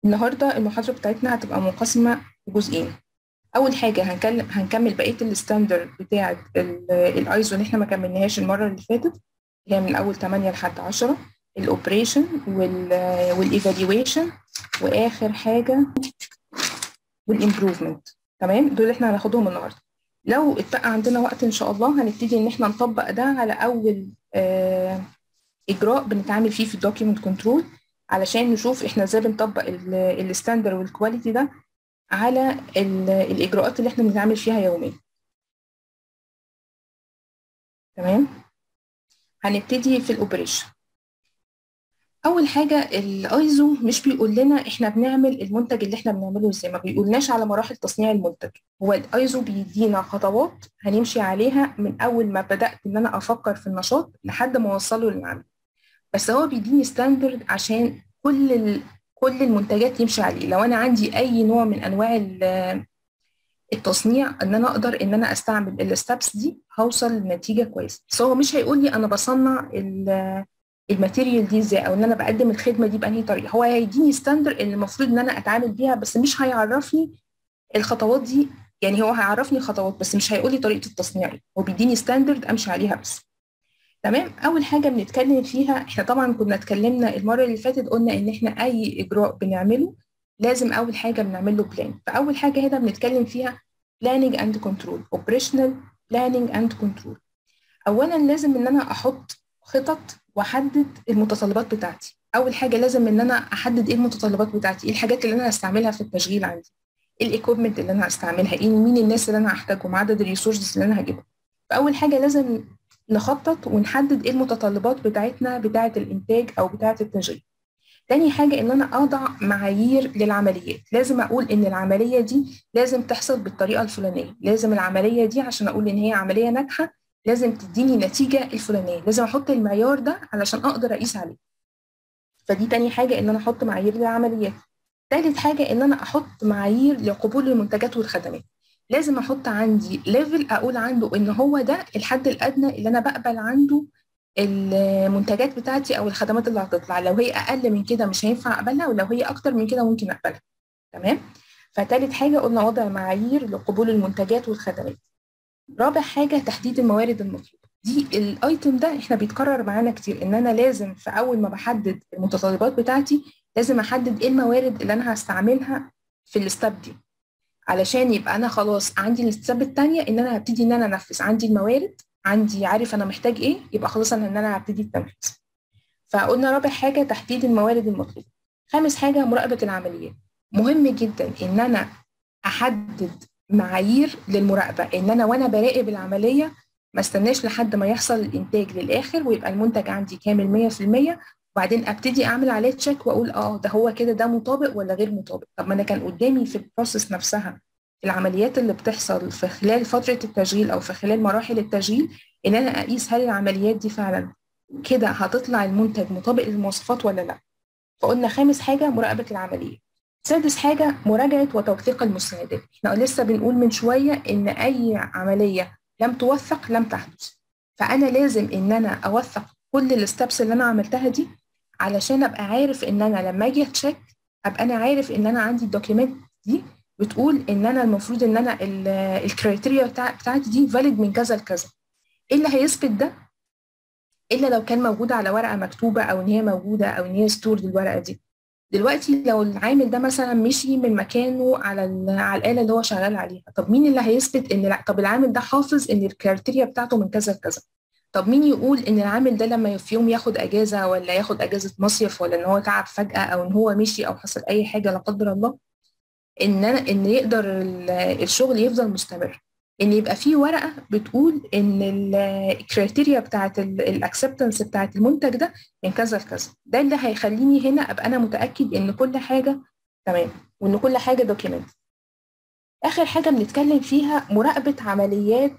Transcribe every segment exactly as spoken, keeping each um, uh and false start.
النهارده المحاضرة بتاعتنا هتبقى منقسمة لجزئين. أول حاجة هنكلم هنكمل بقية الستاندرد بتاعة الايزو اللي احنا ما كملناهاش المرة اللي فاتت، اللي هي من أول تمانية لحد عشرة، الأوبريشن والإيفالويشن، وآخر حاجة والإمبروفمنت. تمام، دول احنا هناخدهم النهارده. لو اتبقى عندنا وقت إن شاء الله هنبتدي إن احنا نطبق ده على أول آه إجراء بنتعامل فيه في الدوكيومنت كنترول، علشان نشوف احنا ازاي بنطبق الستاندرد والكواليتي ده على الإجراءات اللي احنا بنتعامل فيها يوميا. تمام، هنبتدي في الأوبريشن. أول حاجة الأيزو مش بيقول لنا احنا بنعمل المنتج اللي احنا بنعمله ازاي، ما بيقولناش على مراحل تصنيع المنتج. هو الأيزو بيدينا خطوات هنمشي عليها من أول ما بدأت إن أنا أفكر في النشاط لحد ما أوصله للعمل. بس هو بيديني ستاندرد عشان كل ال... كل المنتجات يمشي عليه. لو أنا عندي أي نوع من أنواع التصنيع ان انا اقدر ان انا استعمل الستبس دي هوصل لنتيجه كويسه. بس هو مش هيقول لي انا بصنع الماتيريال دي ازاي او ان انا بقدم الخدمه دي بانهي طريقه. هو هيديني ستاندر اللي المفروض ان انا اتعامل بيها، بس مش هيعرفني الخطوات دي. يعني هو هيعرفني الخطوات بس مش هيقول لي طريقه التصنيع ايه، هو بيديني ستاندرد امشي عليها بس. تمام، اول حاجه بنتكلم فيها، احنا طبعا كنا اتكلمنا المره اللي فاتت قلنا ان احنا اي اجراء بنعمله لازم اول حاجه بنعمل له بلان. فاول حاجه هنا بنتكلم فيها planning and control، operational planning and control. اولا لازم ان انا احط خطط واحدد المتطلبات بتاعتي. اول حاجه لازم ان انا احدد ايه المتطلبات بتاعتي، ايه الحاجات اللي انا هستعملها في التشغيل عندي، ايه الايكويبمنت اللي انا هستعملها، ايه مين الناس اللي انا هحتاجهم، عدد الريسورسز اللي انا هجيبها. فاول حاجه لازم نخطط ونحدد ايه المتطلبات بتاعتنا بتاعه الانتاج او بتاعه التشغيل. تاني حاجة إن أنا أضع معايير للعمليات. لازم أقول إن العملية دي لازم تحصل بالطريقة الفلانية، لازم العملية دي عشان أقول إن هي عملية ناجحة لازم تديني نتيجة الفلانية، لازم أحط المعيار ده علشان أقدر أقيس عليه. فدي تاني حاجة، إن أنا أحط معايير للعمليات. تالت حاجة إن أنا أحط معايير لقبول المنتجات والخدمات. لازم أحط عندي ليفل أقول عنده إن هو ده الحد الأدنى اللي أنا بقبل عنده المنتجات بتاعتي او الخدمات اللي هتطلع. لو هي اقل من كده مش هينفع اقبلها، ولو هي اكتر من كده ممكن اقبلها. تمام، فتالت حاجه قلنا وضع معايير لقبول المنتجات والخدمات. رابع حاجه تحديد الموارد المطلوبه. دي الايتم ده احنا بيتكرر معانا كتير، ان انا لازم في اول ما بحدد المتطلبات بتاعتي لازم احدد ايه الموارد اللي انا هستعملها في الستاب دي، علشان يبقى انا خلاص عندي الستاب الثانيه ان انا هبتدي ان انا انفذ. عندي الموارد، عندي عارف انا محتاج ايه، يبقى خلاص انا ان انا هبتدي التنفيذ. فقلنا رابع حاجه تحديد الموارد المطلوبه. خامس حاجه مراقبه العمليات. مهم جدا ان انا احدد معايير للمراقبه، ان انا وانا براقب العمليه ما استناش لحد ما يحصل الانتاج للاخر ويبقى المنتج عندي كامل مية في المية وبعدين ابتدي اعمل عليه تشيك واقول اه ده هو كده ده مطابق ولا غير مطابق. طب ما انا كان قدامي في البروسيس نفسها العمليات اللي بتحصل في خلال فتره التشغيل او في خلال مراحل التشغيل، ان انا اقيس هل العمليات دي فعلا كده هتطلع المنتج مطابق للمواصفات ولا لا. فقلنا خامس حاجه مراقبه العمليه. سادس حاجه مراجعه وتوثيق المستندات. احنا لسه بنقول من شويه ان اي عمليه لم توثق لم تحدث، فانا لازم ان انا اوثق كل الستبس اللي انا عملتها دي علشان ابقى عارف ان انا لما اجي اتشيك ابقى انا عارف ان انا عندي الدوكيمنت دي بتقول ان انا المفروض ان انا الكريتيريا بتاعتي دي فاليد من كذا لكذا. ايه اللي هيثبت ده الا لو كان موجوده على ورقه مكتوبه او ان هي موجوده او ان هي ستورد الورقه دي. دلوقتي لو العامل ده مثلا مشي من مكانه على على الاله اللي هو شغال عليها، طب مين اللي هيثبت ان لا؟ طب العامل ده حافظ ان الكريتيريا بتاعته من كذا لكذا. طب مين يقول ان العامل ده لما في يوم ياخد اجازه ولا ياخد اجازه مصيف ولا ان هو تعب فجاه او ان هو مشي او حصل اي حاجه لا قدر الله ان انا ان يقدر الشغل يفضل مستمر؟ ان يبقى في ورقه بتقول ان الكريتيريا بتاعت الاكسبتنس بتاعت المنتج ده من كذا لكذا. ده اللي هيخليني هنا ابقى انا متاكد ان كل حاجه تمام وان كل حاجه دوكيمنت. اخر حاجه بنتكلم فيها مراقبه عمليات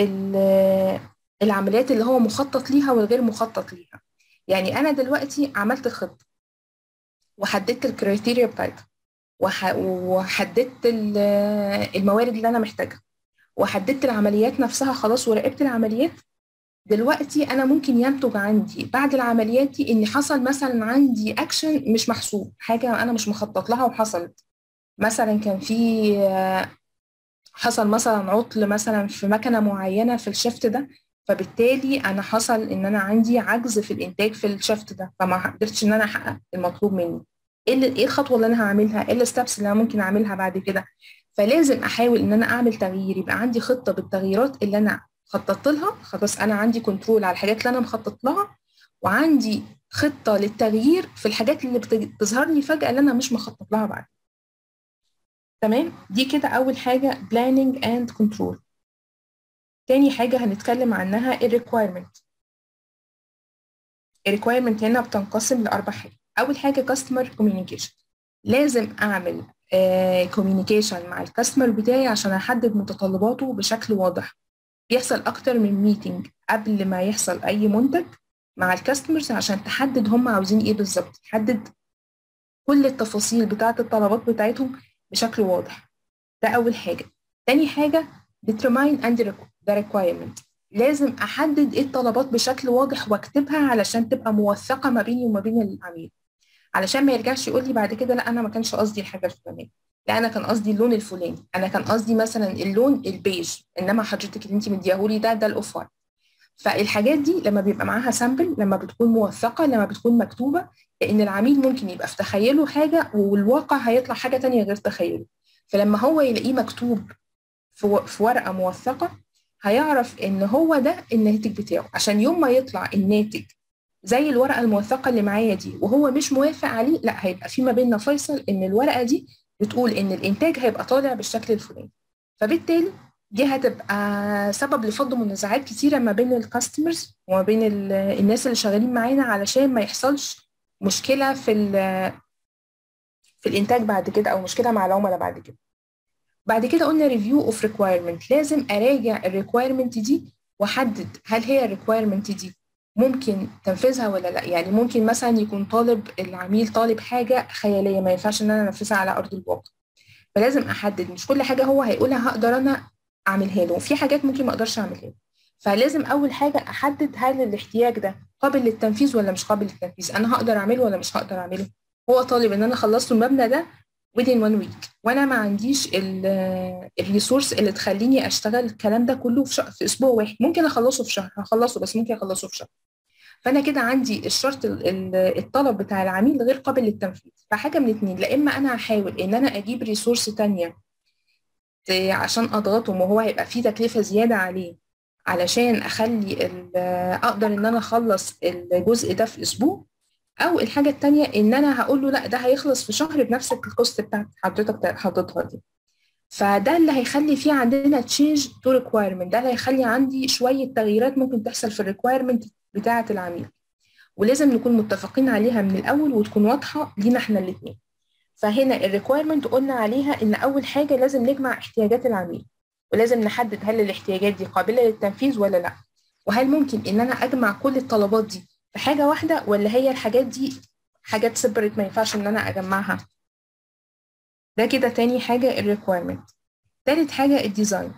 العمليات اللي هو مخطط ليها والغير مخطط ليها. يعني انا دلوقتي عملت الخطه وحددت الكريتيريا بتاعتها وحددت الموارد اللي انا محتاجها وحددت العمليات نفسها خلاص وراقبت العمليات. دلوقتي انا ممكن ينتج عندي بعد العمليات دي ان حصل مثلا عندي اكشن مش محسوب، حاجه انا مش مخطط لها وحصلت. مثلا كان في حصل مثلا عطل مثلا في مكنه معينه في الشفت ده، فبالتالي انا حصل ان انا عندي عجز في الانتاج في الشفت ده، فما قدرتش ان انا احقق المطلوب مني. ايه اللي- ايه الخطوه اللي انا هعملها؟ ايه الستبس اللي انا ممكن اعملها بعد كده؟ فلازم احاول ان انا اعمل تغيير، يبقى عندي خطه بالتغييرات اللي انا خططت لها. خلاص انا عندي كنترول على الحاجات اللي انا مخطط لها، وعندي خطه للتغيير في الحاجات اللي بتظهر لي فجاه اللي انا مش مخطط لها بعد. تمام، دي كده اول حاجه planning and control. تاني حاجة هنتكلم عنها ال requirement. ال requirement هنا بتنقسم لأربع حاجات. أول حاجة customer communication. لازم أعمل uh, communication مع الكاستمر بتاعي عشان أحدد متطلباته بشكل واضح. بيحصل أكتر من ميتنج قبل ما يحصل أي منتج مع الكاستمرز عشان تحدد هم عاوزين إيه بالظبط، تحدد كل التفاصيل بتاعة الطلبات بتاعتهم بشكل واضح. ده أول حاجة. تاني حاجة determine and the requirement. لازم أحدد إيه الطلبات بشكل واضح وأكتبها علشان تبقى موثقة ما بيني وما بين العميل، علشان ما يرجعش يقول لي بعد كده لا أنا ما كانش قصدي الحاجة الفلانية، لا أنا كان قصدي اللون الفلاني، أنا كان قصدي مثلا اللون البيج، إنما حضرتك اللي أنت مديهولي ده ده الأوف وايت. فالحاجات دي لما بيبقى معاها سامبل، لما بتكون موثقة، لما بتكون مكتوبة، لأن العميل ممكن يبقى في تخيله حاجة والواقع هيطلع حاجة تانية غير تخيله. فلما هو يلاقيه مكتوب في في ورقة موثقة هيعرف إن هو ده الناتج بتاعه، عشان يوم ما يطلع الناتج زي الورقة الموثقة اللي معايا دي وهو مش موافق عليه، لا هيبقى في ما بيننا فيصل إن الورقة دي بتقول إن الإنتاج هيبقى طالع بالشكل الفلاني. فبالتالي دي هتبقى سبب لفض منازعات كتيرة ما بين الكاستمرز وما بين الناس اللي شغالين معانا، علشان ما يحصلش مشكلة في في الإنتاج بعد كده أو مشكلة مع العملاء بعد كده. بعد كده قلنا ريفيو اوف ريكويرمنت. لازم اراجع الريكويرمنت دي واحدد هل هي الريكويرمنت دي ممكن تنفيذها ولا لا. يعني ممكن مثلا يكون طالب العميل طالب حاجه خياليه ما ينفعش ان انا انفذها على ارض الواقع، فلازم احدد مش كل حاجه هو هيقولها هقدر انا اعملها له، وفي حاجات ممكن ما اقدرش اعملها له. فلازم اول حاجه احدد هل الاحتياج ده قابل للتنفيذ ولا مش قابل للتنفيذ، انا هقدر اعمله ولا مش هقدر اعمله. هو طالب ان انا خلصت المبنى ده within one week وانا ما عنديش الريسورس اللي تخليني اشتغل الكلام ده كله في, في اسبوع واحد، ممكن اخلصه في شهر، هخلصه بس ممكن اخلصه في شهر. فانا كده عندي الشرط الطلب بتاع العميل غير قابل للتنفيذ. فحاجه من اتنين، لا اما انا هحاول ان انا اجيب ريسورس تانية عشان اضغطهم وهو هيبقى فيه تكلفه زياده عليه علشان اخلي اقدر ان انا اخلص الجزء ده في اسبوع، او الحاجه التانية ان انا هقول له لا ده هيخلص في شهر بنفس الكوست بتاعت حضرتك حاططها دي. فده اللي هيخلي فيه عندنا تشينج تو ريكويرمنت، ده اللي هيخلي عندي شويه تغييرات ممكن تحصل في الريكويرمنت بتاعه العميل، ولازم نكون متفقين عليها من الاول وتكون واضحه لينا احنا الاثنين. فهنا الريكويرمنت قلنا عليها ان اول حاجه لازم نجمع احتياجات العميل، ولازم نحدد هل الاحتياجات دي قابله للتنفيذ ولا لا، وهل ممكن ان انا اجمع كل الطلبات دي في حاجه واحده ولا هي الحاجات دي حاجات سيبريت ما ينفعش ان انا اجمعها. ده كده تاني حاجه الريكويرمنت. تالت حاجه الديزاين،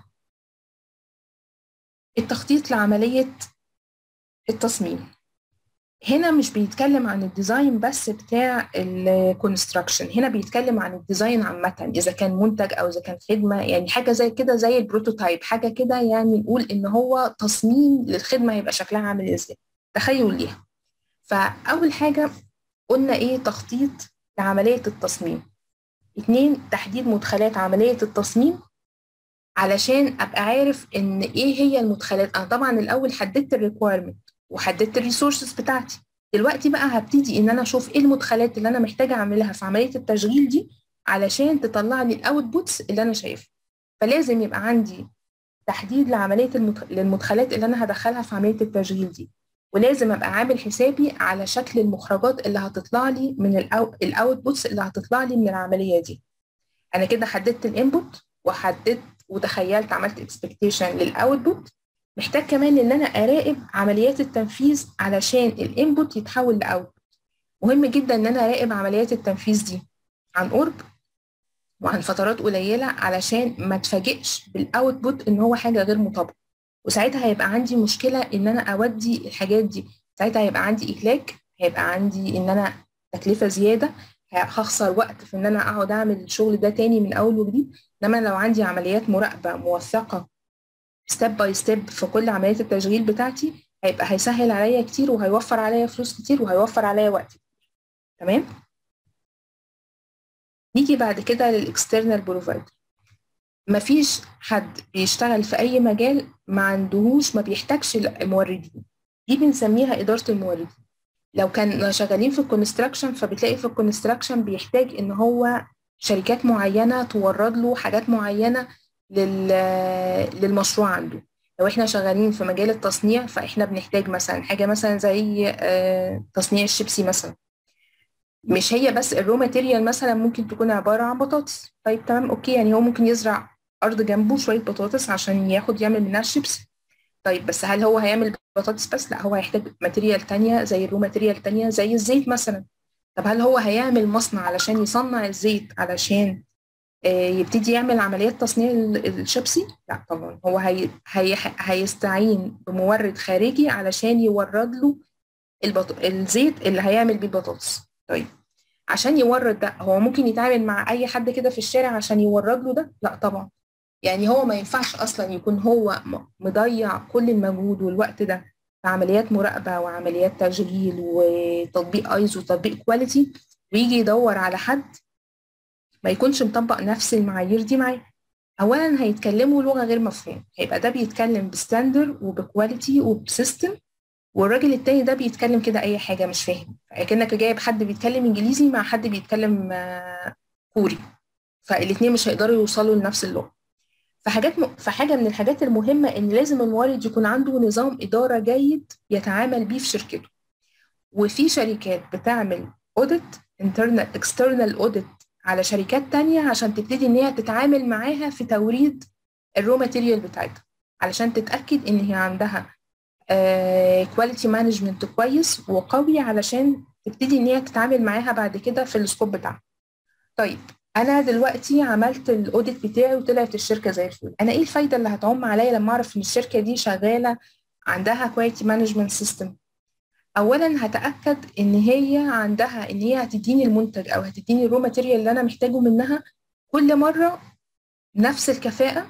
التخطيط لعمليه التصميم. هنا مش بيتكلم عن الديزاين بس بتاع الكونستراكشن، هنا بيتكلم عن الديزاين عامة، إذا كان منتج أو إذا كان خدمة، يعني حاجة زي كده زي البروتوتايب، حاجة كده يعني نقول إن هو تصميم للخدمة هيبقى شكلها عامل إزاي، تخيل ليها. فأول حاجة قلنا إيه؟ تخطيط لعملية التصميم. اتنين، تحديد مدخلات عملية التصميم علشان أبقى عارف إن إيه هي المدخلات. أنا طبعا الأول حددت الريكويرمنت وحددت الريسورسز بتاعتي، دلوقتي بقى هبتدي ان انا اشوف ايه المدخلات اللي انا محتاجه اعملها في عمليه التشغيل دي علشان تطلع لي الاوتبوتس اللي انا شايفها. فلازم يبقى عندي تحديد لعمليه المدخ... للمدخلات اللي انا هدخلها في عمليه التشغيل دي، ولازم ابقى عامل حسابي على شكل المخرجات اللي هتطلع لي من الأو... الاوتبوتس اللي هتطلع لي من العمليه دي. انا كده حددت الانبوت وحددت وتخيلت عملت اكسبكتيشن للاوتبوت، محتاج كمان ان انا اراقب عمليات التنفيذ علشان الانبوت يتحول لاوتبوت. مهم جدا ان انا اراقب عمليات التنفيذ دي عن قرب وعن فترات قليله علشان ما اتفاجئش بالاوتبوت ان هو حاجه غير مطابقه. وساعتها هيبقى عندي مشكله ان انا اودي الحاجات دي، ساعتها هيبقى عندي اهلاك، هيبقى عندي ان انا تكلفه زياده، هخسر وقت في ان انا اقعد اعمل الشغل ده تاني من اول وجديد. انما لو عندي عمليات مراقبه موثقه ستيب باي ستيب في كل عمليات التشغيل بتاعتي، هيبقى هيسهل عليا كتير وهيوفر عليا فلوس كتير وهيوفر عليا وقت. تمام. نيجي بعد كده للاكسترنال بروفايدر. مفيش حد بيشتغل في اي مجال ما عندهوش ما بيحتاجش الموردين، دي بنسميها اداره الموردين. لو كان شغالين في الكونستراكشن، فبتلاقي في الكونستراكشن بيحتاج ان هو شركات معينه تورد له حاجات معينه لل... للمشروع عنده. لو احنا شغالين في مجال التصنيع، فاحنا بنحتاج مثلا حاجه مثلا زي تصنيع الشيبسي مثلا، مش هي بس الرو ماتيريال مثلا ممكن تكون عباره عن بطاطس. طيب تمام اوكي، يعني هو ممكن يزرع ارض جنبه شويه بطاطس عشان ياخد يعمل منها الشيبسي. طيب بس هل هو هيعمل بطاطس بس؟ لا، هو هيحتاج ماتيريال تانية زي الرو ماتيريال تانية زي الزيت مثلا. طب هل هو هيعمل مصنع علشان يصنع الزيت علشان آه يبتدي يعمل عمليات تصنيع الشيبسي؟ لا طبعا، هو هي هي هيستعين بمورد خارجي علشان يورد له البط... الزيت اللي هيعمل بيه البطاطس. طيب عشان يورد ده، هو ممكن يتعامل مع اي حد كده في الشارع عشان يورد له ده؟ لا طبعا. يعني هو ما ينفعش اصلا يكون هو مضيع كل المجهود والوقت ده في عمليات مراقبه وعمليات تشغيل وتطبيق ايزو وتطبيق كواليتي، ويجي يدور على حد ما يكونش مطبق نفس المعايير دي معاه. اولا هيتكلموا لغه غير مفهوم، هيبقى ده بيتكلم بستاندر وبكواليتي وبسيستم، والراجل التاني ده بيتكلم كده اي حاجه مش فاهم، كأنك جايب حد بيتكلم انجليزي مع حد بيتكلم كوري، فالاثنين مش هيقدروا يوصلوا لنفس اللغه. فحاجات م... فحاجه من الحاجات المهمه ان لازم المورد يكون عنده نظام اداره جيد يتعامل بيه في شركته. وفي شركات بتعمل اوديت انترنال اكسترنال اوديت على شركات تانية عشان تبتدي ان هي تتعامل معاها في توريد الرو ماتيريال بتاعتها، علشان تتاكد ان هي عندها كواليتي مانجمنت كويس وقوي، علشان تبتدي ان هي تتعامل معاها بعد كده في السكوب بتاعها. طيب انا دلوقتي عملت الاوديت بتاعي وطلعت الشركه زي الفل، انا ايه الفايده اللي هتعم عليا لما اعرف ان الشركه دي شغاله عندها كواليتي مانجمنت سيستم؟ اولا هتاكد ان هي عندها ان هي هتديني المنتج او هتديني الرو ماتيريال اللي انا محتاجه منها كل مره نفس الكفاءه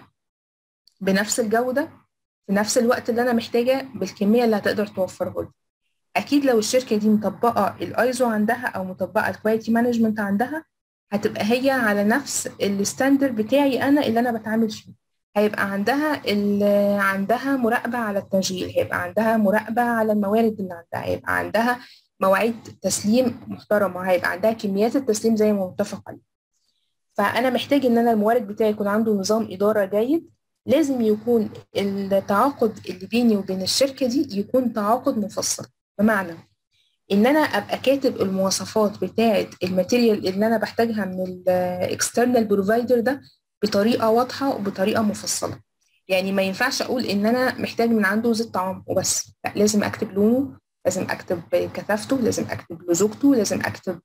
بنفس الجوده في نفس الوقت اللي انا محتاجه بالكميه اللي هتقدر توفره لي. اكيد لو الشركه دي مطبقه الايزو عندها او مطبقه الكواليتي مانجمنت عندها، هتبقى هي على نفس الستاندرد بتاعي انا اللي انا بتعامل فيه. هيبقى عندها عندها مراقبه على التشغيل، هيبقى عندها مراقبه على الموارد اللي عندها، هيبقى عندها مواعيد تسليم محترمه، هيبقى عندها كميات التسليم زي ما متفق عليه. فانا محتاج ان انا المورد بتاعي يكون عنده نظام اداره جيد. لازم يكون التعاقد اللي بيني وبين الشركه دي يكون تعاقد مفصل، بمعنى ان انا ابقى كاتب المواصفات بتاعه الماتيريال اللي انا بحتاجها من الاكسترنال بروفايدر ده بطريقه واضحه وبطريقه مفصله. يعني ما ينفعش اقول ان انا محتاج من عنده زيت طعام وبس، لا، لازم اكتب لونه، لازم اكتب كثافته، لازم اكتب لزوجته، لازم اكتب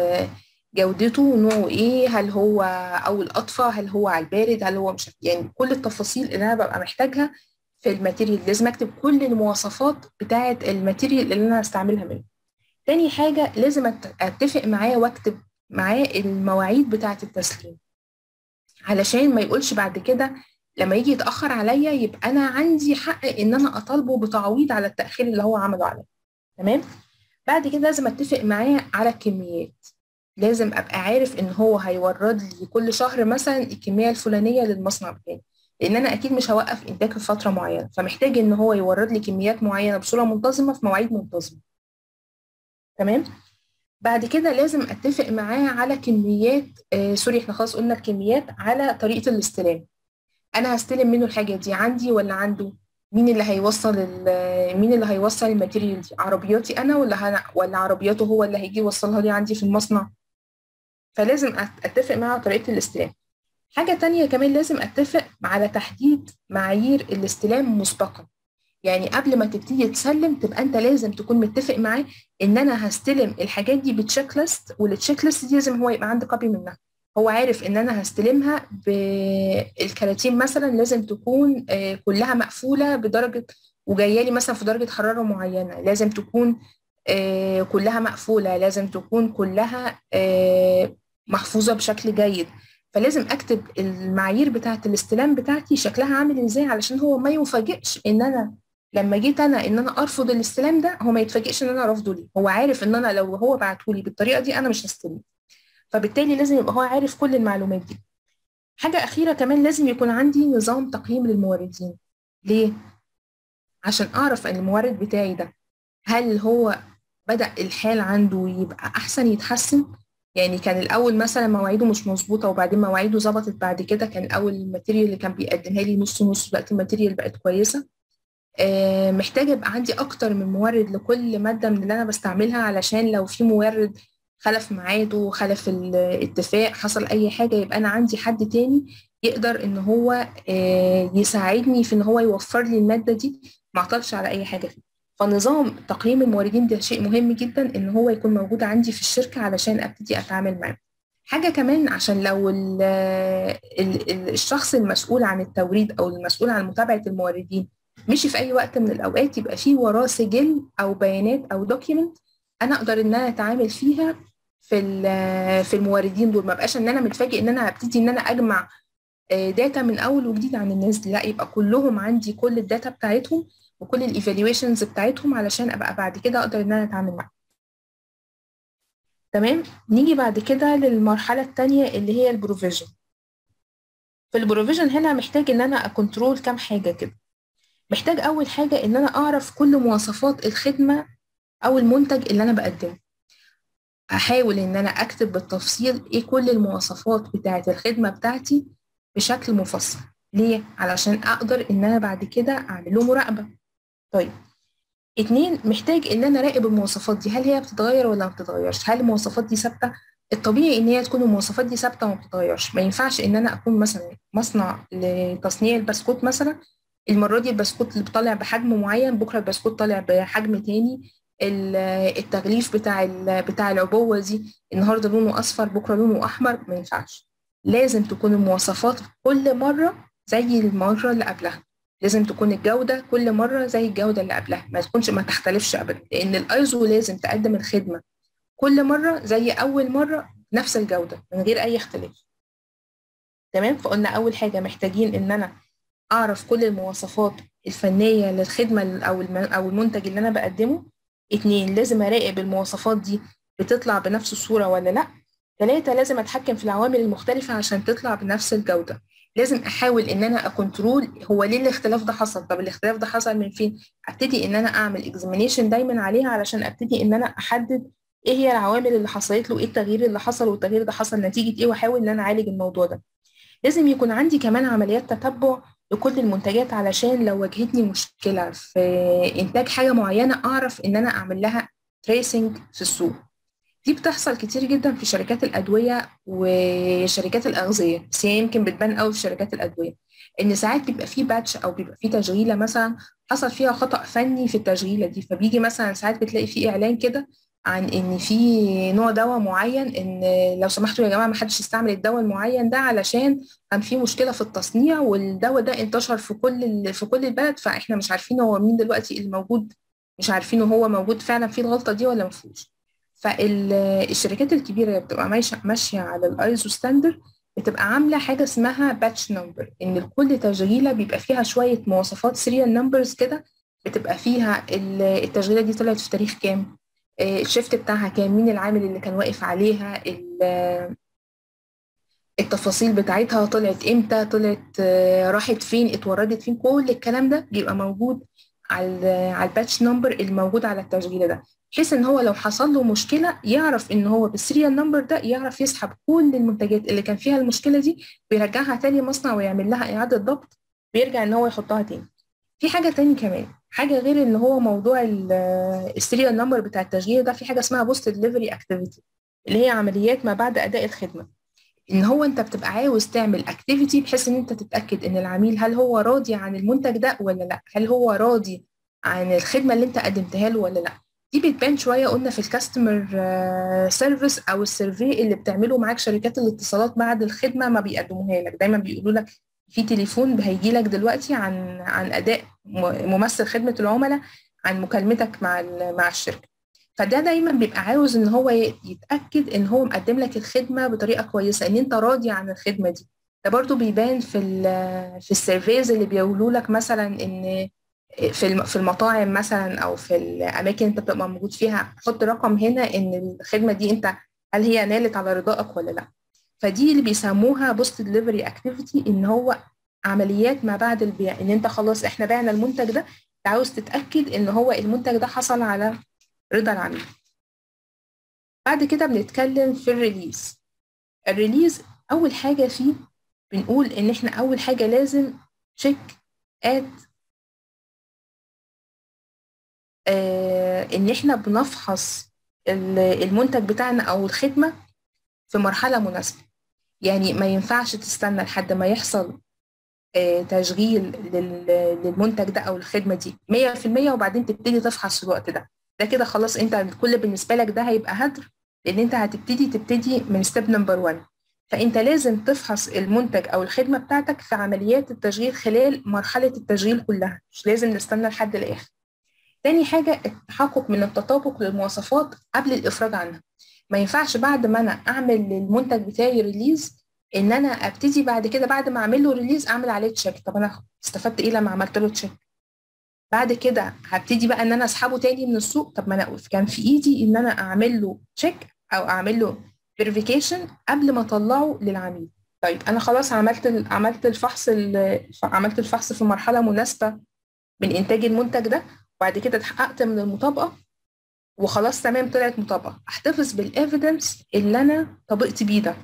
جودته، نوعه ايه، هل هو او الاطفى، هل هو على البارد، هل هو مش، يعني كل التفاصيل اللي انا ببقى محتاجها في الماتيريال لازم اكتب كل المواصفات بتاعه الماتيريال اللي انا هستعملها منه. تاني حاجة لازم اتفق معاه واكتب معاه المواعيد بتاعة التسليم، علشان ما يقولش بعد كده لما يجي يتأخر عليا يبقى أنا عندي حق إن أنا أطالبه بتعويض على التأخير اللي هو عمله عليا. تمام؟ بعد كده لازم اتفق معاه على الكميات، لازم أبقى عارف إن هو هيورد لي كل شهر مثلا الكمية الفلانية للمصنع بتاعي، لأن أنا أكيد مش هوقف إنتاج في فترة معينة، فمحتاج إن هو يورد لي كميات معينة بصورة منتظمة في مواعيد منتظمة. تمام؟ بعد كده لازم اتفق معاه على كميات، آه سوري احنا خلاص قلنا الكميات، على طريقه الاستلام. انا هستلم منه الحاجه دي عندي ولا عنده؟ مين اللي هيوصل مين اللي هيوصل الماتيريال دي؟ عربياتي انا ولا هنا ولا عربياته هو اللي هيجي يوصلها لي عندي في المصنع؟ فلازم اتفق معاه على طريقه الاستلام. حاجه تانية كمان لازم اتفق على تحديد معايير الاستلام مسبقا. يعني قبل ما تبتدي تسلم تبقى انت لازم تكون متفق معاه ان انا هستلم الحاجات دي بتشيك ليست، والتشيك ليست دي لازم هو يبقى عنده كوبي منها. هو عارف ان انا هستلمها بالكراتين مثلا لازم تكون كلها مقفوله بدرجه، وجايه لي مثلا في درجه حراره معينه، لازم تكون كلها مقفوله، لازم تكون كلها محفوظه بشكل جيد. فلازم اكتب المعايير بتاعه الاستلام بتاعتي شكلها عامل ازاي، علشان هو ما يفاجئش ان انا لما جيت انا ان انا ارفض الاستلام ده، هو ما يتفاجئش ان انا رافضه ليه. هو عارف ان انا لو هو بعته لي بالطريقه دي انا مش هستلم، فبالتالي لازم يبقى هو عارف كل المعلومات دي. حاجه اخيره كمان، لازم يكون عندي نظام تقييم للموردين. ليه؟ عشان اعرف ان المورد بتاعي ده هل هو بدأ الحال عنده يبقى احسن، يتحسن. يعني كان الاول مثلا مواعيده مش مظبوطه وبعدين مواعيده ظبطت بعد كده، كان الاول الماتيريال اللي كان بيقدمها لي نص نص، دلوقتي الماتيريال بقت كويسه. آه محتاجه يبقى عندي اكتر من مورد لكل ماده من اللي انا بستعملها، علشان لو في مورد خلف ميعاده، خلف الاتفاق، حصل اي حاجه، يبقى انا عندي حد تاني يقدر ان هو آه يساعدني في ان هو يوفر لي الماده دي، ما اعطلش على اي حاجه فيه. فنظام تقييم الموردين ده شيء مهم جدا ان هو يكون موجود عندي في الشركه علشان ابتدي اتعامل معاه. حاجه كمان، عشان لو ال ال الشخص المسؤول عن التوريد او المسؤول عن متابعه الموردين مشي في اي وقت من الاوقات، يبقى في وراه سجل او بيانات او دوكيمنت انا اقدر ان انا اتعامل فيها في في الموردين دول. ما بقاش ان انا متفاجئ ان انا هبتدي ان انا اجمع داتا من اول وجديد عن الناس دي، لا، يبقى كلهم عندي كل الداتا بتاعتهم وكل الايفالويشنز بتاعتهم علشان ابقى بعد كده اقدر ان انا اتعامل معاهم. تمام. نيجي بعد كده للمرحله الثانيه اللي هي البروفيجن. في البروفيجن هنا محتاج ان انا اكنترول كام حاجه كده. محتاج اول حاجه ان انا اعرف كل مواصفات الخدمه او المنتج اللي انا بقدمه. احاول ان انا اكتب بالتفصيل ايه كل المواصفات بتاعه الخدمه بتاعتي بشكل مفصل. ليه؟ علشان اقدر ان انا بعد كده اعمل له مراقبه. طيب، اتنين، محتاج ان انا اراقب المواصفات دي، هل هي بتتغير ولا ما بتتغيرش؟ هل المواصفات دي ثابته؟ الطبيعي ان هي تكون المواصفات دي ثابته وما بتتغيرش. ما ينفعش ان انا اكون مثلا مصنع لتصنيع البسكوت مثلا، المره دي البسكوت اللي طالع بحجم معين، بكره البسكوت طالع بحجم تاني. التغليف بتاع بتاع العبوه دي النهارده لونه اصفر بكره لونه احمر، ما ينفعش. لازم تكون المواصفات كل مره زي المره اللي قبلها. لازم تكون الجودة كل مرة زي الجودة اللي قبلها، ما تكونش ما تختلفش أبدا، لأن الأيزو لازم تقدم الخدمة كل مرة زي أول مرة نفس الجودة من غير أي اختلاف. تمام. فقلنا أول حاجة محتاجين إن أنا أعرف كل المواصفات الفنية للخدمة أو أو المنتج اللي أنا بقدمه. اتنين، لازم أراقب المواصفات دي بتطلع بنفس الصورة ولا لأ. تلاتة، لازم أتحكم في العوامل المختلفة عشان تطلع بنفس الجودة. لازم احاول ان انا اكنترول هو ليه الاختلاف ده حصل، طب الاختلاف ده حصل من فين، ابتدي ان انا اعمل اكزامينيشن دايما عليها علشان ابتدي ان انا احدد ايه هي العوامل اللي حصلت له، ايه التغيير اللي حصل، والتغيير ده حصل نتيجه ايه، واحاول ان انا اعالج الموضوع ده. لازم يكون عندي كمان عمليات تتبع لكل المنتجات، علشان لو واجهتني مشكله في انتاج حاجه معينه اعرف ان انا اعمل لها تريسنج في السوق. دي بتحصل كتير جدا في شركات الأدوية وشركات الأغذية، بس هي يمكن بتبان قوي في شركات الأدوية، إن ساعات بيبقى فيه باتش أو بيبقى فيه تشغيلة مثلا حصل فيها خطأ فني في التشغيلة دي، فبيجي مثلا ساعات بتلاقي فيه إعلان كده عن إن في نوع دواء معين، إن لو سمحتوا يا جماعة ما حدش يستعمل الدواء المعين ده علشان كان في مشكلة في التصنيع، والدواء ده انتشر في كل في كل البلد، فإحنا مش عارفين هو مين دلوقتي اللي موجود، مش عارفين هو موجود فعلا فيه الغلطة دي ولا مفيش. فالشركات الكبيره اللي بتبقى ماشيه ماشيه على الايزو ستاندرد بتبقى عامله حاجه اسمها باتش نمبر، ان لكل تشغيله بيبقى فيها شويه مواصفات سيريال نمبرز كده، بتبقى فيها التشغيله دي طلعت في تاريخ كام، الشيفت بتاعها كام، مين العامل اللي كان واقف عليها، التفاصيل بتاعتها طلعت امتى، طلعت راحت فين، اتوردت فين، كل الكلام ده بيبقى موجود على على الباتش نمبر الموجود على التشغيله ده، بحيث ان هو لو حصل له مشكله يعرف ان هو بالسيريال نمبر ده يعرف يسحب كل المنتجات اللي كان فيها المشكله دي ويرجعها تاني مصنع ويعمل لها اعاده ضبط ويرجع ان هو يحطها تاني. في حاجه تاني كمان، حاجه غير ان هو موضوع السيريال نمبر بتاع التشغيل ده، في حاجه اسمها بوست ديليفري اكتيفيتي، اللي هي عمليات ما بعد اداء الخدمه. ان هو انت بتبقى عاوز تعمل اكتيفيتي بحيث ان انت تتاكد ان العميل هل هو راضي عن المنتج ده ولا لا، هل هو راضي عن الخدمه اللي انت قدمتها له ولا لا. دي بتبان شويه قلنا في الكاستمر سيرفيس او السيرفي اللي بتعمله معاك شركات الاتصالات بعد الخدمه ما بيقدموها لك. دايما بيقولوا لك في تليفون هيجي لك دلوقتي عن عن اداء ممثل خدمه العملاء عن مكالمتك مع مع الشركه. فده دايما بيبقى عاوز ان هو يتاكد ان هو مقدم لك الخدمه بطريقه كويسه، ان انت راضي عن الخدمه دي. ده برضو بيبان في في السيرفيز اللي بيقولوا لك مثلا ان في في المطاعم مثلا او في الاماكن انت بتبقى موجود فيها، حط رقم هنا ان الخدمه دي انت هل هي نالت على رضائك ولا لا. فدي اللي بيسموها بوست ديليفري اكتيفيتي، ان هو عمليات ما بعد البيع، ان انت خلاص احنا بعنا المنتج ده، انت عاوز تتاكد ان هو المنتج ده حصل على رضا العميل. بعد كده بنتكلم في الريليز. الريليز اول حاجه فيه بنقول ان احنا اول حاجه لازم تشيك ات آه ان احنا بنفحص المنتج بتاعنا او الخدمه في مرحله مناسبه. يعني ما ينفعش تستنى لحد ما يحصل آه تشغيل للمنتج ده او الخدمه دي مية في المية وبعدين تبتدي تفحص في الوقت ده. ده كده خلاص انت الكل بالنسبه لك ده هيبقى هدر، لان انت هتبتدي تبتدي من ستيب نمبر واحد. فانت لازم تفحص المنتج او الخدمه بتاعتك في عمليات التشغيل خلال مرحله التشغيل كلها، مش لازم نستنى لحد الاخر. تاني حاجة التحقق من التطابق للمواصفات قبل الإفراج عنها. ما ينفعش بعد ما أنا أعمل المنتج بتاعي ريليز إن أنا أبتدي بعد كده بعد ما أعمل له ريليز أعمل عليه تشيك. طب أنا استفدت إيه لما عملت له تشيك؟ بعد كده هبتدي بقى إن أنا أسحبه تاني من السوق. طب ما أنا كان في إيدي إن أنا أعمل له تشيك أو أعمل له فيريفيكيشن قبل ما أطلعه للعميل. طيب أنا خلاص عملت عملت الفحص عملت الفحص في مرحلة مناسبة من إنتاج المنتج ده، وبعد كده اتحققت من المطابقة وخلاص تمام طلعت مطابقة. احتفظ بالإيفيدنس اللي أنا طبقت بيه ده،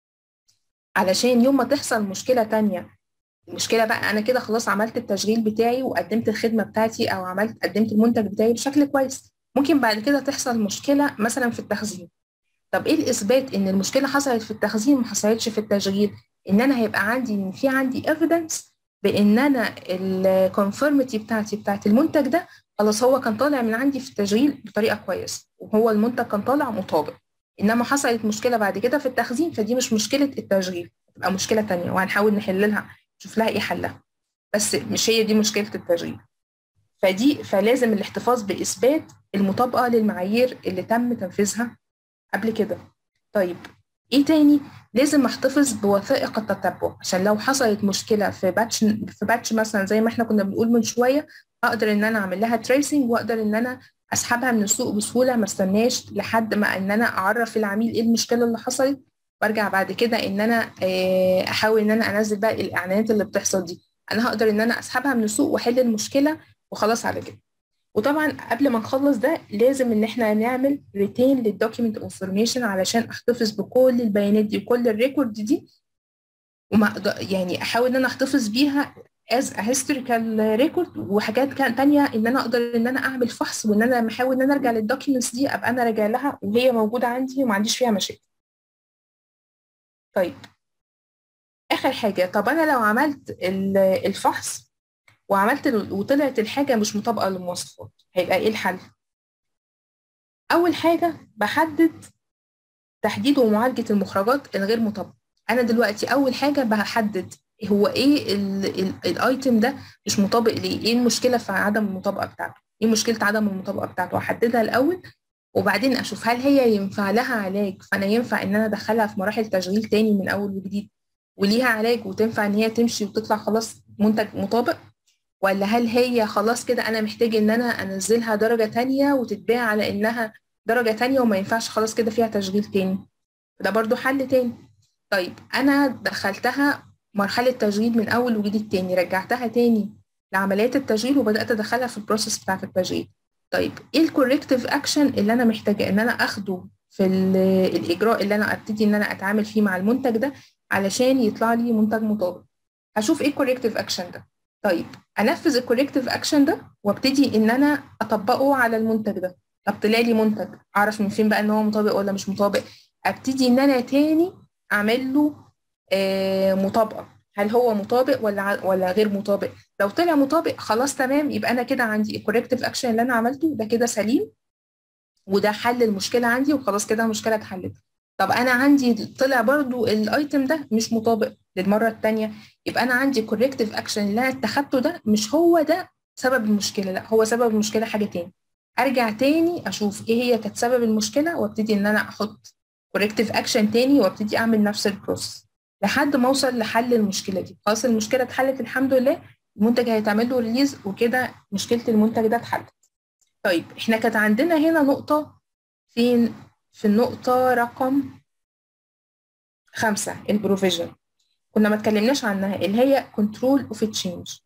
علشان يوم ما تحصل مشكلة تانية، المشكلة بقى أنا كده خلاص عملت التشغيل بتاعي وقدمت الخدمة بتاعتي أو عملت قدمت المنتج بتاعي بشكل كويس، ممكن بعد كده تحصل مشكلة مثلا في التخزين. طب إيه الإثبات إن المشكلة حصلت في التخزين ما حصلتش في التشغيل؟ إن أنا هيبقى عندي إن في عندي إيفيدنس بان انا الكونفورميتي بتاعتي بتاعت المنتج ده خلاص هو كان طالع من عندي في التشغيل بطريقه كويسه وهو المنتج كان طالع مطابق. انما حصلت مشكله بعد كده في التخزين فدي مش مشكله التشغيل، تبقى مشكله تانية وهنحاول نحللها نشوف لها ايه حلها، بس مش هي دي مشكله التشغيل. فدي فلازم الاحتفاظ باثبات المطابقه للمعايير اللي تم تنفيذها قبل كده. طيب ايه تاني؟ لازم احتفظ بوثائق التتبع عشان لو حصلت مشكله في باتش في باتش مثلا زي ما احنا كنا بنقول من شويه، اقدر ان انا اعمل لها تريسنج واقدر ان انا اسحبها من السوق بسهوله، ما استناش لحد ما ان انا اعرف العميل ايه المشكله اللي حصلت وارجع بعد كده ان انا احاول ان انا انزل بقى الاعلانات اللي بتحصل دي. انا هقدر ان انا اسحبها من السوق واحل المشكله وخلاص على كده. وطبعا قبل ما نخلص ده لازم ان احنا نعمل ريتين للدوكيمنت انفورميشن علشان احتفظ بكل البيانات دي وكل الريكورد دي، وما يعني احاول ان انا احتفظ بيها از هيستوريكال ريكورد. وحاجات كان تانية ان انا اقدر ان انا اعمل فحص وان انا بحاول ان انا ارجع للدوكيومنتس دي ابقى انا راجع لها وهي موجوده عندي وما عنديش فيها مشاكل. طيب اخر حاجه، طب انا لو عملت الفحص وعملت وطلعت الحاجه مش مطابقه للمواصفات هيبقى ايه الحل؟ اول حاجه بحدد تحديد ومعالجه المخرجات الغير مطابقه. انا دلوقتي اول حاجه بحدد هو ايه الايتم ده مش مطابق ليه، ايه المشكله في عدم المطابقه بتاعته، ايه مشكله عدم المطابقه بتاعته، احددها الاول وبعدين اشوف هل هي ينفع لها علاج فانا ينفع ان انا ادخلها في مراحل تشغيل تاني من اول وجديد وليها علاج وتنفع ان هي تمشي وتطلع خلاص منتج مطابق، ولا هل هي خلاص كده انا محتاج ان انا انزلها درجه تانيه وتتباع على انها درجه تانيه وما ينفعش خلاص كده فيها تشغيل تاني. ده برضو حل تاني. طيب انا دخلتها مرحله تشغيل من اول وجديد تاني، رجعتها تاني لعمليات التشغيل وبدات ادخلها في البروسيس بتاعه التشغيل. طيب ايه الكوركتيف اكشن اللي انا محتاجه ان انا اخده في الاجراء اللي انا ابتدي ان انا اتعامل فيه مع المنتج ده علشان يطلع لي منتج مطابق؟ هشوف ايه الكوركتيف اكشن ده. طيب انفذ الكوركتيف اكشن ده وابتدي ان انا اطبقه على المنتج ده. طب طلع لي منتج اعرف من فين بقى ان هو مطابق ولا مش مطابق؟ ابتدي ان انا تاني اعمل له آه مطابقه، هل هو مطابق ولا ولا غير مطابق؟ لو طلع مطابق خلاص تمام، يبقى انا كده عندي الكوركتيف اكشن اللي انا عملته ده كده سليم وده حل المشكله عندي وخلاص كده المشكله اتحلت. طب انا عندي طلع برضو الايتم ده مش مطابق للمره الثانيه، يبقى انا عندي كوركتيف اكشن اللي انا اتخذته ده مش هو ده سبب المشكله، لا هو سبب المشكله حاجه تاني. ارجع تاني اشوف ايه هي كانت سبب المشكله وابتدي ان انا احط كوركتيف اكشن تاني وابتدي اعمل نفس البروسس لحد ما اوصل لحل المشكله دي. خلاص المشكله اتحلت الحمد لله، المنتج هيتعمل له ريليز وكده مشكله المنتج ده اتحلت. طيب احنا كانت عندنا هنا نقطه فين؟ في النقطه رقم خمسة البروفيجن، كنا ما اتكلمناش عنها اللي هي كنترول اوف تشينج.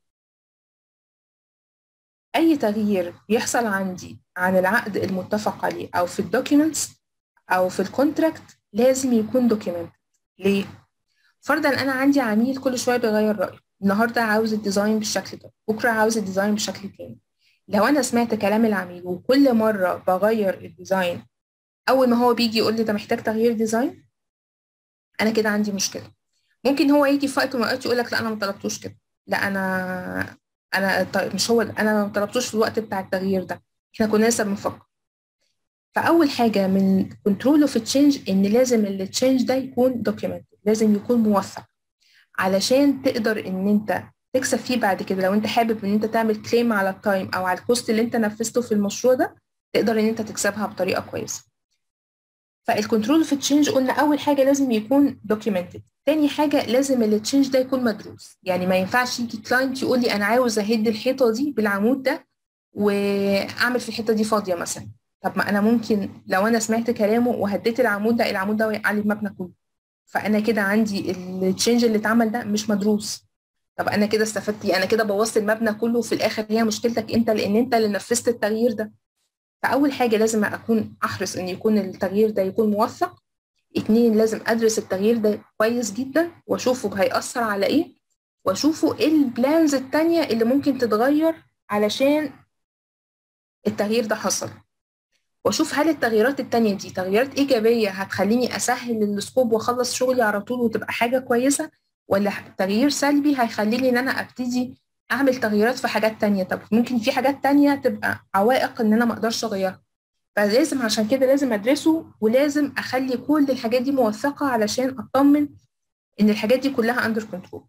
اي تغيير بيحصل عندي عن العقد المتفق عليه او في الدوكيومنتس او في الكونتراكت لازم يكون دوكيومنت. ليه؟ فرضا انا عندي عميل كل شويه بيغير رايه، النهارده عاوز الديزاين بالشكل ده، بكره عاوز الديزاين بشكل تاني. لو انا سمعت كلام العميل وكل مره بغير الديزاين، اول ما هو بيجي يقول لي ده محتاج تغيير ديزاين، انا كده عندي مشكله. ممكن هو يجي في وقت من الاوقات يقول لك لا انا ما طلبتوش كده، لا انا انا ط- مش هو ده. انا ما طلبتوش في الوقت بتاع التغيير ده، احنا كنا لسه بنفكر. فاول حاجه من كنترول اوف تشينج ان لازم التشينج ده يكون دوكيومنت، لازم يكون موثق علشان تقدر ان انت تكسب فيه بعد كده. لو انت حابب ان انت تعمل كليم على التايم او على الكوست اللي انت نفذته في المشروع ده، تقدر ان انت تكسبها بطريقه كويسه. فالكنترول في التشينج قلنا اول حاجه لازم يكون دوكيومنتد، تاني حاجه لازم التشينج ده يكون مدروس. يعني ما ينفعش يجي كلاينت يقول لي انا عاوز اهد الحيطه دي بالعمود ده واعمل في الحته دي فاضيه مثلا. طب ما انا ممكن لو انا سمعت كلامه وهديت العمود ده، العمود ده وقع لي المبنى كله، فانا كده عندي التشينج اللي اتعمل ده مش مدروس. طب انا كده استفدت ايه؟ انا كده بوظت المبنى كله، وفي الاخر هي مشكلتك انت لان انت اللي نفذت التغيير ده. فاول حاجه لازم اكون احرص ان يكون التغيير ده يكون موثق. اتنين لازم ادرس التغيير ده كويس جدا واشوفه هيأثر على ايه، واشوفه ايه البلانز التانية اللي ممكن تتغير علشان التغيير ده حصل، واشوف هل التغييرات التانية دي تغييرات ايجابية هتخليني اسهل السكوب واخلص شغلي على طول وتبقى حاجة كويسة، ولا تغيير سلبي هيخليني ان انا ابتدي اعمل تغييرات في حاجات تانية. طب ممكن في حاجات تانية تبقى عوائق ان انا ما اقدرش اغيرها. فلازم عشان كده لازم ادرسه، ولازم اخلي كل الحاجات دي موثقة علشان اطمن ان الحاجات دي كلها اندر كنترول.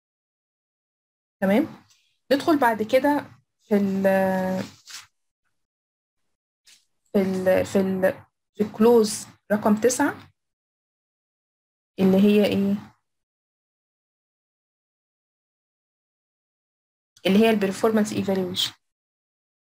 تمام. ندخل بعد كده في ال في ال في ال في الكلوز رقم تسعة اللي هي ايه؟ اللي هي البرفورمانس ايفالويشن.